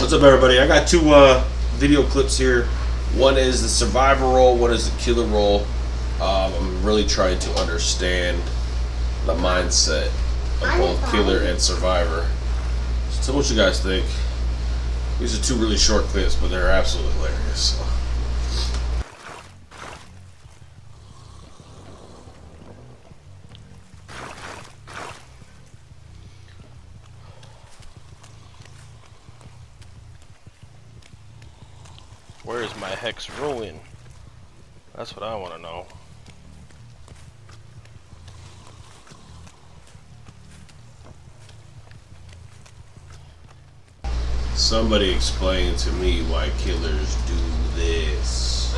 What's up, everybody? I got two video clips here. One is the survivor role, one is the killer role. I'm really trying to understand the mindset of both killer and survivor. So tell me what you guys think. These are two really short clips, but they're absolutely hilarious. So. Where is my hex ruin? That's what I want to know. Somebody explain to me why killers do this.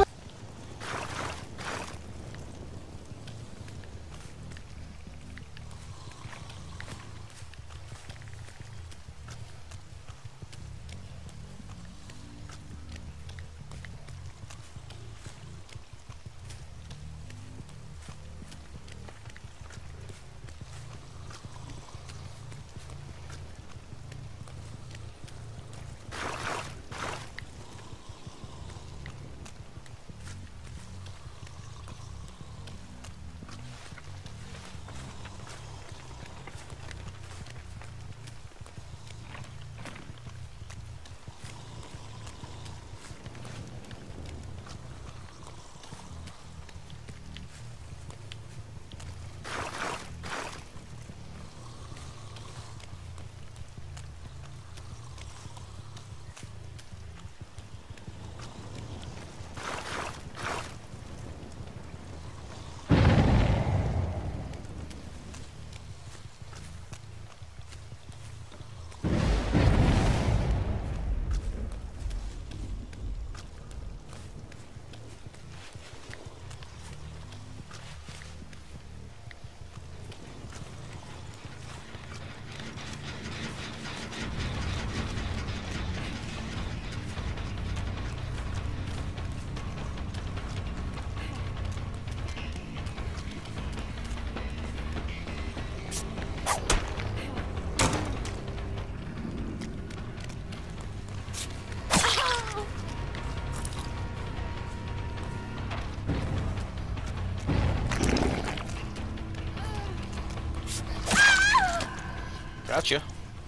Gotcha.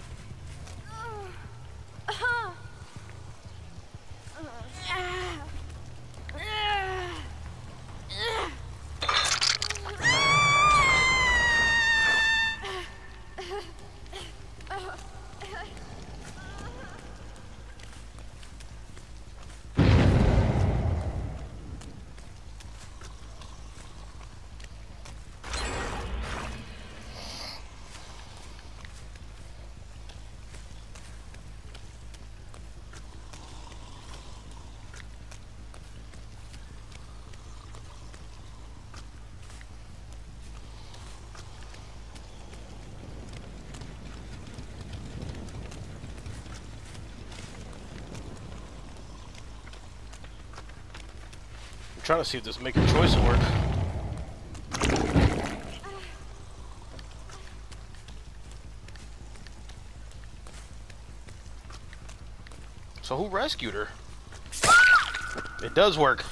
I'm trying to see if this make a choice will work. So who rescued her? It does work.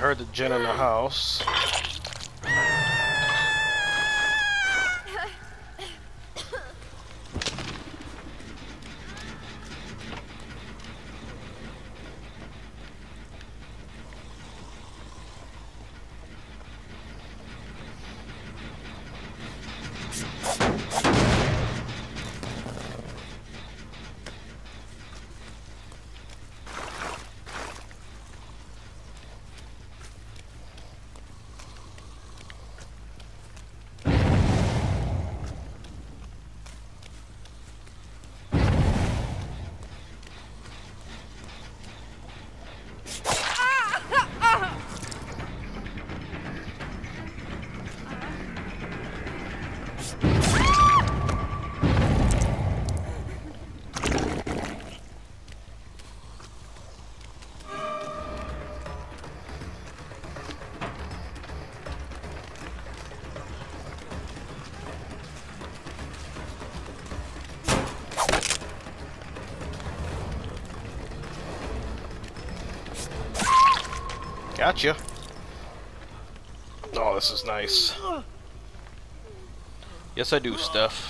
heard the gen in the house. Gotcha. Oh, this is nice. Yes, I do stuff.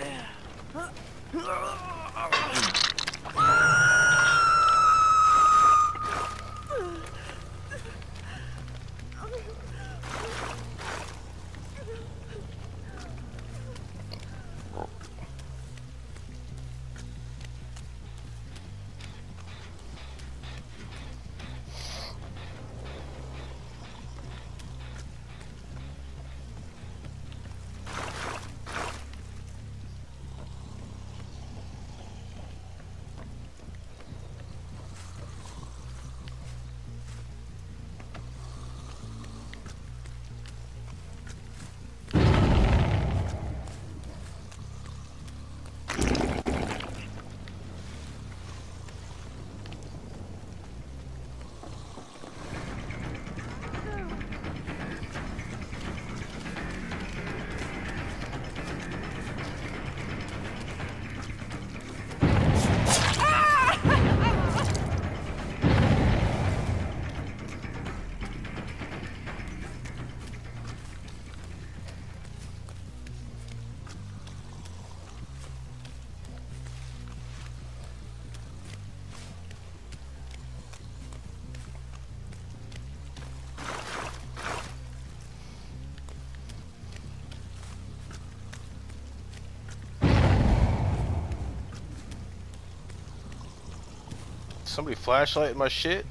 Somebody flashlighting my shit?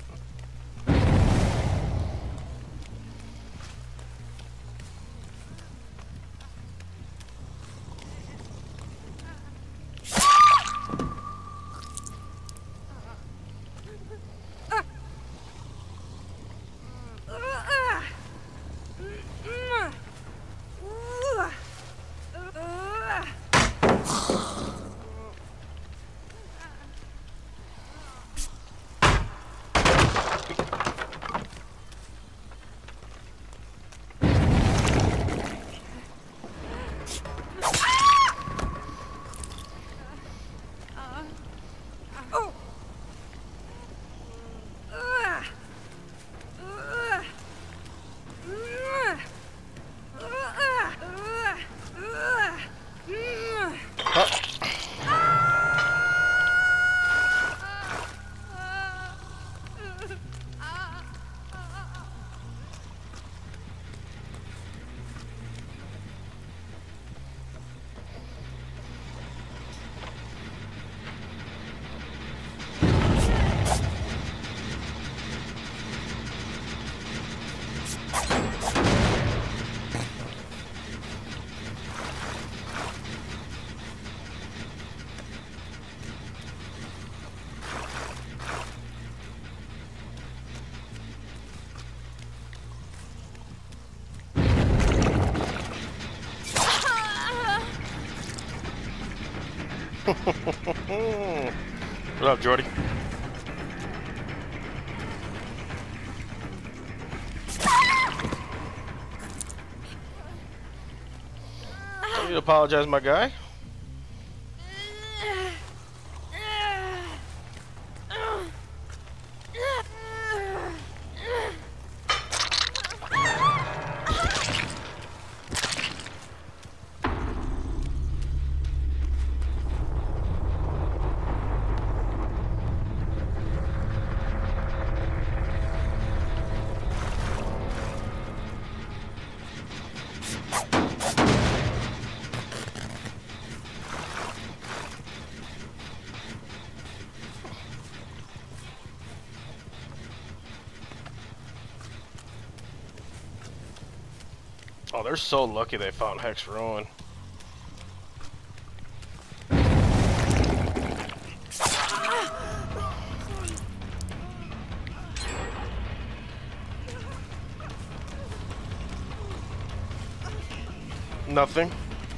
What up, Jordy? Don't need to apologize, my guy. Oh, they're so lucky they found Hex Ruin. Nothing.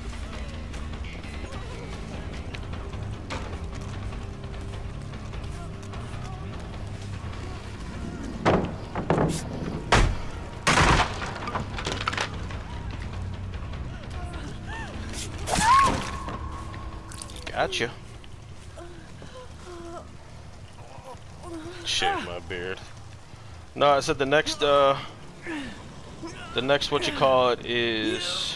Gotcha. Shave my beard. No, I said the next what you call it is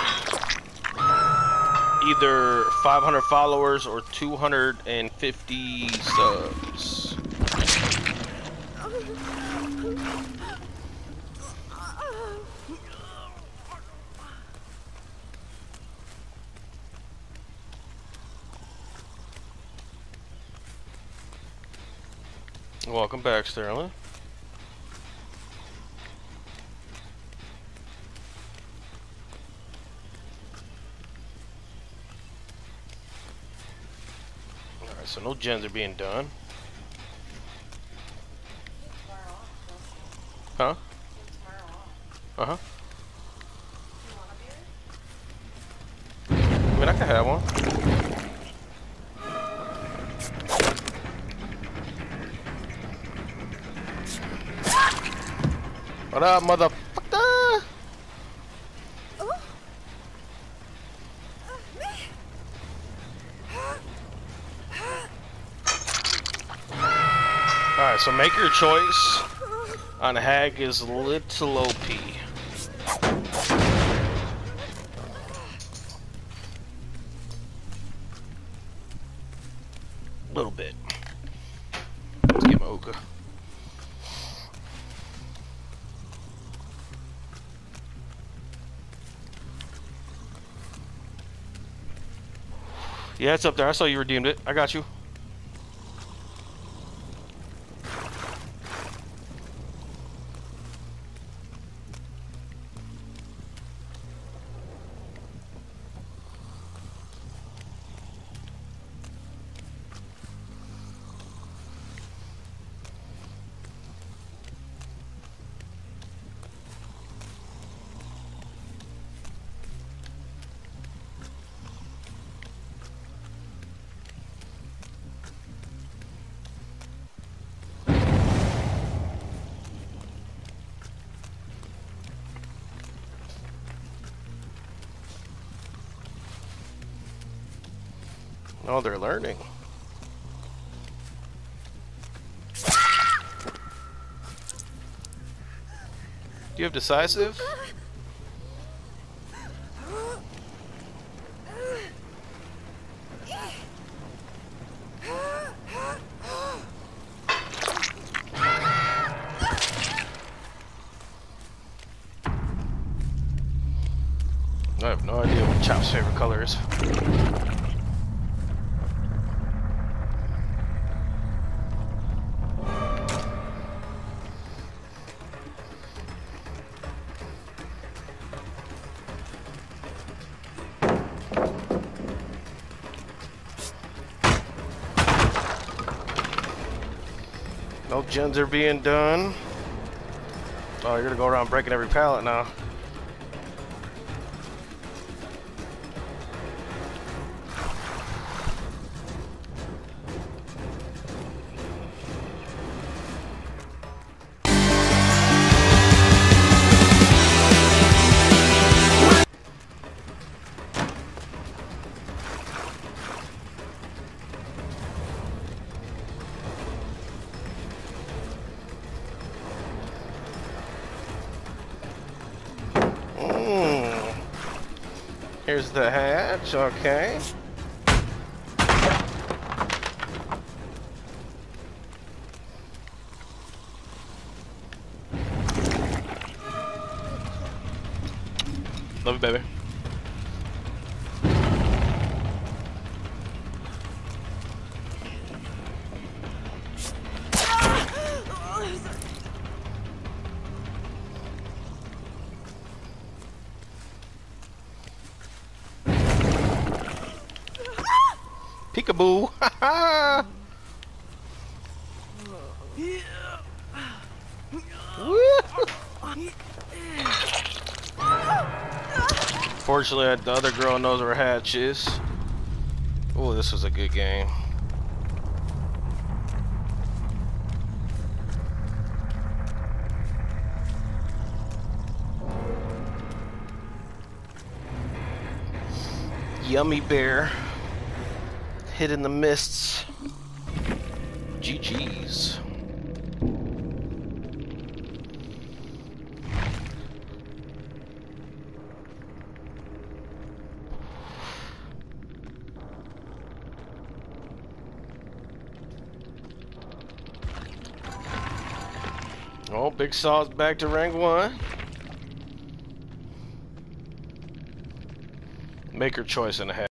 either 500 followers or 250 subs. Welcome back, Sterling. Alright, so no gens are being done. Huh? Uh-huh. I mean, I can have one. What up, motherfucker? Alright, so make your choice on Hag is little OP. Little bit. Let's get my hookah. Yeah, it's up there. I saw you redeemed it. I got you. Oh, they're learning. Do you have decisive? I have no idea what Chop's favorite color is. No gens are being done. Oh, you're gonna go around breaking every pallet now. Here's the hatch, okay. Love you, baby. peekaboo. Fortunately, the other girl knows where Hatch is. Oh, this was a good game. Yummy bear. Hid in the mists. GG's. Oh, Big Saw's back to rank 1. Make her choice in a half.